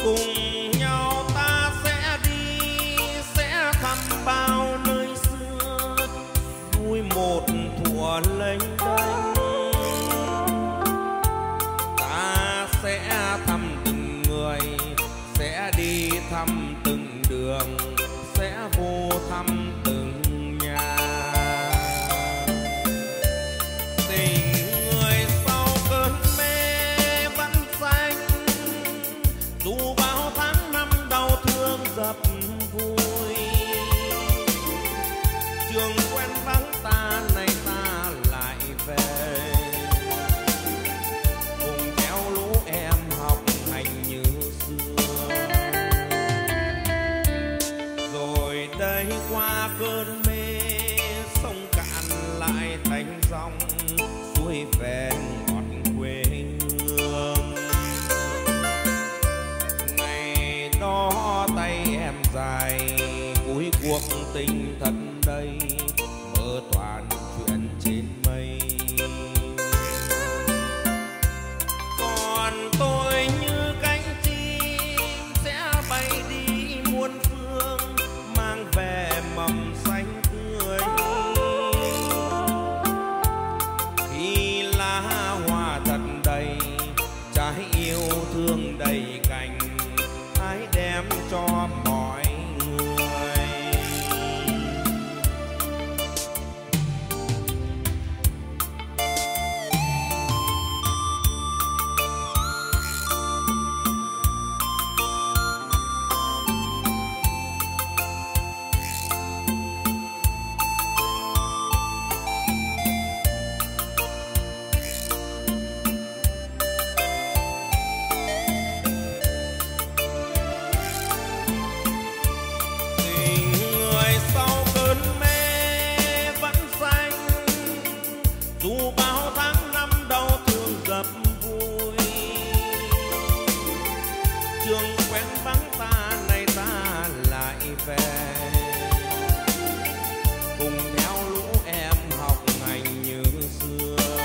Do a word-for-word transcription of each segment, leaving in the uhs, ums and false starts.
cùng nhau ta sẽ đi, sẽ thăm bao nơi xưa, vui một thuở lênh đênh. Ta sẽ thăm từng người, sẽ đi thăm từng đường, sẽ vô thăm từng nhà. Tình người sau cơn mê vẫn xanh, dù bao tháng năm đau thương dập vui. Trường quen vắng ta, nay ta lại về, cùng theo lũ em học hành như xưa. Rồi đây qua cơn mê, sông cạn lại thành dòng, xuôi về ngọt quê hương. Ngày đó tay em dài, cuối cuộc tình thật đây, mơ toàn chuyện trên mây. Còn tôi như cánh chim sẽ bay đi muôn phương, mang về mầm xanh tươi. Khi lá hoa thật đầy, trái yêu thương đầy cành, hãy đem cho mọi người. Dù bao tháng năm đau thương dập vui, trường quen vắng ta, nay ta lại về, cùng theo lũ em học hành như xưa.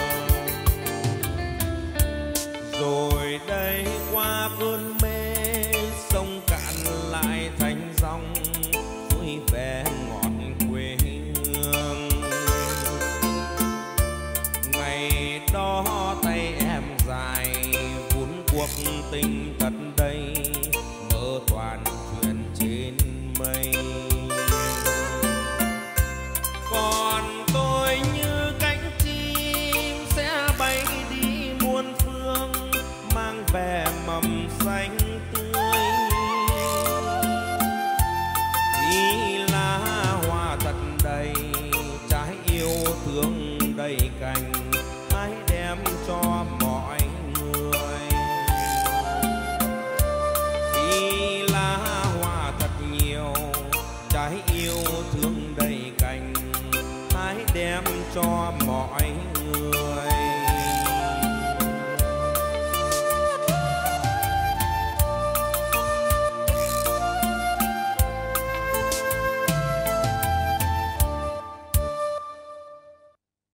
Rồi đây qua cơn mê, sông cạn lại thành dòng, xuôi về ngọt quê hương. Ngày đó tay em dài, vun cuộc tình thật đây, mơ toàn chuyện trên mây. Còn tôi như cánh chim sẽ bay đi muôn phương, mang về mầm xanh tươi.